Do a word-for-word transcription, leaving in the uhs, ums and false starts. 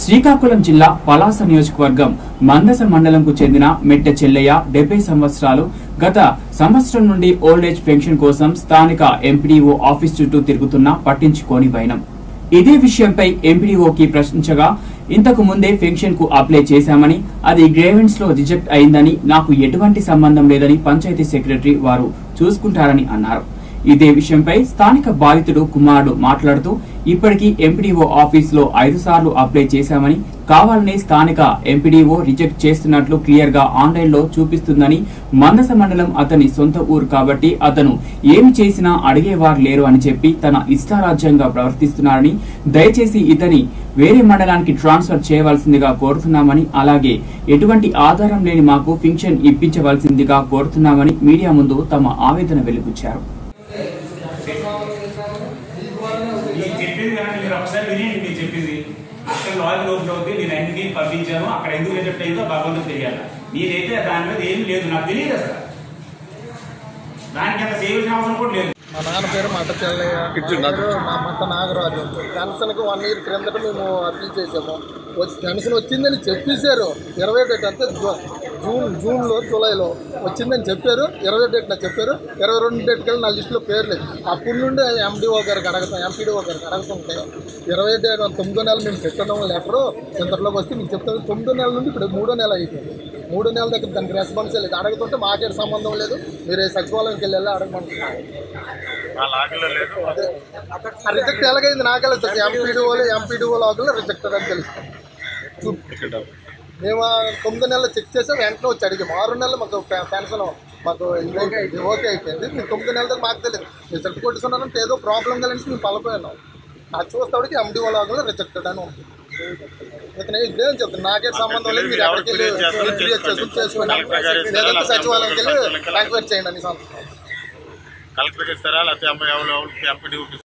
శ్రీకాకుళం జిల్లా పలాస నియోజకవర్గం మందస మండలంకు చెందిన మెట్ట చెల్లయ్య డెబ్బై సంవత్సరాలు గత సంవత్సరం నుండి ఓల్డ్ ఏజ్ పెన్షన్ కోసం స్థానిక ఎంపీడీఓ ఆఫీస్ చుట్టూ తిరుగుతున్నా పట్టించుకోని వైనం. ఇదే విషయంపై ఎంపీడీఓకి ప్రశ్నించగా ఇంతకు ముందే పెన్షన్ కు అప్లై చేశామని, అది గ్రేవెన్స్ లో రిజెక్ట్ అయిందని, నాకు ఎటువంటి సంబంధం లేదని పంచాయతీ సెక్రటరీ వారు చూసుకుంటారని అన్నారు. ఇదే విషయంపై స్థానిక బాధితుడు కుమారుడు మాట్లాడుతూ ఇప్పటికీ ఎంపీడీఓ ఆఫీస్ లో ఐదు సార్లు అప్లై చేశామని, కావాలని స్థానిక ఎంపీడీఓ రిజెక్ట్ చేస్తున్నట్లు క్లియర్ గా ఆన్లైన్ లో చూపిస్తుందని, మందస మండలం అతని సొంత ఊరు కాబట్టి అతను ఏమి చేసినా అడిగేవారు లేరు అని చెప్పి తన ఇష్టారాజ్యంగా ప్రవర్తిస్తున్నారని, దయచేసి ఇతని వేరే మండలానికి ట్రాన్స్ఫర్ చేయవలసిందిగా కోరుతున్నామని, అలాగే ఎటువంటి ఆధారం లేని మాకు పింఛన్ ఇప్పించవలసిందిగా కోరుతున్నామని మీడియా ముందు తమ ఆవేదన వెలిబుచ్చారు. అక్కడ లాజిక్ ఓపెన్ అవుతుంది. నేను అన్నింటినీ పంపించాను, అక్కడ ఎందుకు రిజెక్ట్ అయిందో భగవంతుడు తెలియాలి. నేనైతే దాని మీద ఏమి లేదు, నాకు తెలియదు అసలు. దానికి అంత చేయవలసిన అవసరం కూడా లేదు. మా నాన్న పేరు మట్ట చెల్లయ్య, మా మట్ట నాగరాజు. పెన్షన్కి వన్ ఇయర్ క్రిందట మేము అప్లై చేసాము. వచ్చి పెన్షన్ వచ్చిందని చెప్పేశారు. ఇరవై డేట్ అంటే జూన్ జూన్లో జూలైలో వచ్చిందని చెప్పారు. ఇరవై డేట్ నాకు చెప్పారు. ఇరవై రెండు డేట్ కల్లా నా లిస్టులో పేరు లేదు. అప్పటి నుండి ఎండిఓ గారికి అడగతాం, ఎంపీడీఓ గారికి అడగతుంటే ఇరవై డేట్ తొమ్మిదో నెల మేము పెట్టడం లెటరు ఇంతలోకి వస్తే మీకు చెప్తాను. తొమ్మిదో నెల నుండి ఇప్పుడు మూడో నెల అయిపోయింది. మూడో నెలల దగ్గర దానికి రెస్పాన్స్ లేదు. అడుగుతుంటే మాకే సంబంధం లేదు, మీరు సచివాలయంకి వెళ్ళి అడగమంటున్నారు. రిజెక్ట్ ఎలాగైంది నాకెలా తెలుసు. ఎంపీడీఓలు ఎంపీడీఓ లాగులో రిజెక్టెడ్ అని తెలుస్తుంది. మేము తొమ్మిది నెలలు చెక్ చేసాం, వెంటనే వచ్చి అడిగాము. ఆరు నెలలు మాకు పెన్షన్ మాకు ఓకే అయిపోయింది. మేము తొమ్మిది నెలల దగ్గర మాకు తెలియదు. మీరు సర్టి కొట్టుకున్నారంటే ఏదో ప్రాబ్లం కలిసి మేము పలపోయినాం. అది చూస్తాడికి ఎంపీడీఓ లాగులో రిజెక్టెడ్ అని ఉంటుంది. ఇతను ఇదేం చెప్తాను, నాకే సంబంధం లేదు, మీరు ఎక్కడికి వెళ్ళి చేసుకుని లేదంటే సచివాలయంకి వెళ్ళి ఎంక్వైరీ చేయండి అని సంవత్సరం. కలెక్టర్కి ఇస్తారా లేకపోతే